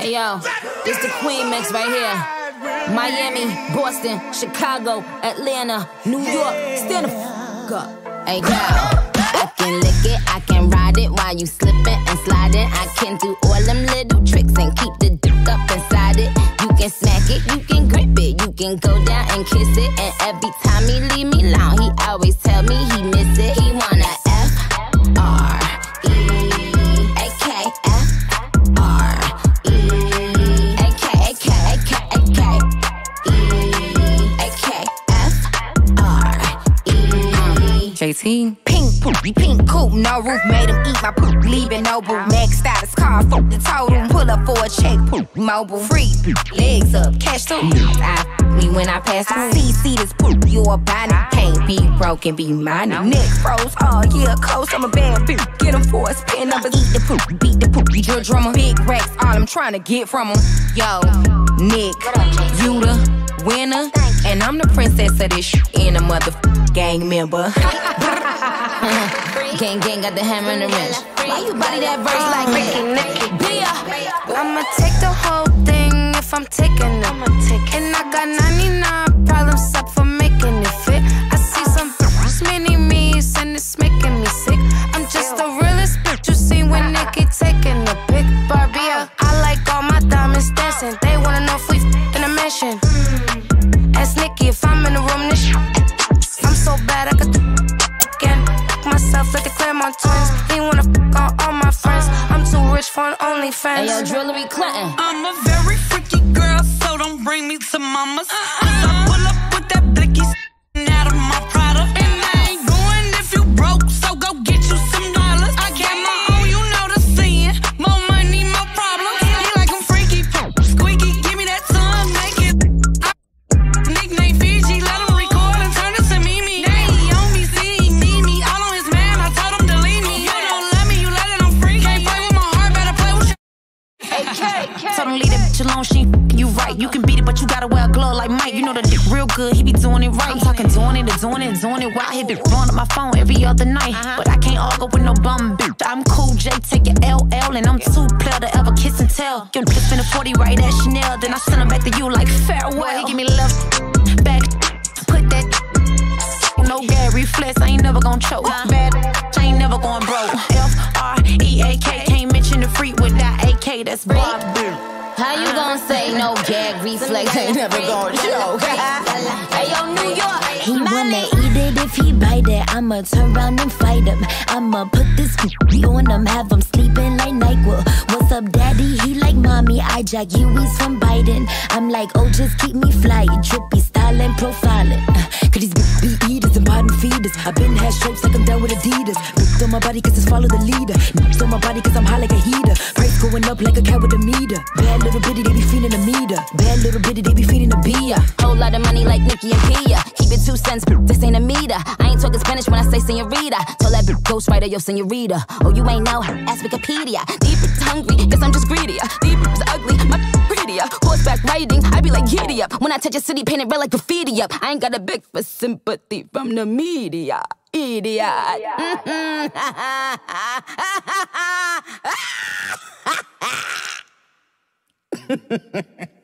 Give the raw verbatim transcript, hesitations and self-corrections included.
Hey yo, this the Queen mix right here. Miami, Boston, Chicago, Atlanta, New York. Stand the f*** up. Hey girl, I can lick it, I can ride it while you slipping and sliding. I can do all them little tricks and keep the dick up inside it. You can smack it, you can grip it, you can go down and kiss it. And every time he leave me alone, he always tell me he miss it. He wanna F R E A K F R E A K A K A K A K E A K F R E J T. Pink poop, pink coupe, no roof, made him eat my poop, leaving no boo. Next out his car, fuck the total, pull up for a check, poop, mobile, free, legs up, cash too. I me when I pass through, see, see this poop, you a body, can't be broken, be mine. Neck froze, oh yeah, close, I'm a bad bitch, get him for a spin numbers, eat the poop, beat the poop, your drummer, big racks, all I'm trying to get from him. Yo, Nick, you the winner, and I'm the princess of this shit, and a motherfucking gang member. Gang, gang, got the hammer and the wrench. Why you body that verse like that? B I A I'ma take the whole thing if I'm taking it. And I got ninety-nine problems up for making it fit. I see some mini me's and it's making me sick. I'm just the realest bitch you see when Nicki taking a pic. Barbie, I like all my diamonds dancing. They wanna know if we in a mansion. Ask Nicki if I'm in the room. This I'm so bad I could again myself like the Claremont twins. He wanna f on all my friends. I'm too rich for an OnlyFans. Hey yo, Jewelry Clinton. I'm a very freaky girl, so don't bring me to mamas. Cause I pull up with that blicky out of my Prada. And I ain't going if you broke, so go get you some dollars. I got my own, you know the saying. More money, more problems. He like I'm freaky, squeaky, give me that tongue naked. I nickname Fiji, let him record and turn it to Mimi. Now he on me, see he need me. All on his man, I told him to leave me. You don't love me, you let it, I'm free. Can't play with my heart, better play with shit. Told him leave that bitch alone, she ain't f***ing you right. You can beat it, but you gotta wear a glove like Mike. You know the dick real good, he be doing it right. I'm talking doing it, doing it, doing it. Why I hit the blowing up my phone every other night? But I can't argue with no bum bitch. I'm cool, J, take your L L, and I'm too player to ever kiss and tell. Your bitch spend a forty right at Chanel, then I send her back to you like farewell. He give me love back, put that no gag reflex. I ain't never gon' choke. Bad, I ain't never going broke. F R E A K, can't mention the freak without A K. That's Bobby. How you gon' say no gag reflex? Ain't never gon' choke. Hey yo, New York. He wanna eat it if he bite it. I'ma turn around and fight him. I'ma put this on him, have him sleeping like NyQuil. What's up, daddy? He like mommy. I jack you, he's from Biden. I'm like, oh, just keep me flying. Trippy styling, profiling. Uh, Cause these big B eaters and bottom feeders. I been had strokes like I'm down with Adidas. Ripped on my body cause it's follow the leader. Nipped on my body cause I'm high like a heater. Price going up like a cat with a meter. Bad little bitty, they be feeding a meter. Bad little bitty, they be feeding a B I A. Whole lot of money like Nicki and Pia. Keep it two cents, this ain't a meter. I ain't talking Spanish when I say senorita. Tell that bitch ghostwriter, yo, senorita. Oh, you ain't know, ask Wikipedia. Deep is hungry, guess I'm just greedier. Deep is ugly, my greedier. Horseback riding, I be like giddy up. When I touch a city, paint it red like graffiti up. I ain't got a big for sympathy from the media. Idiot. Mm-hmm.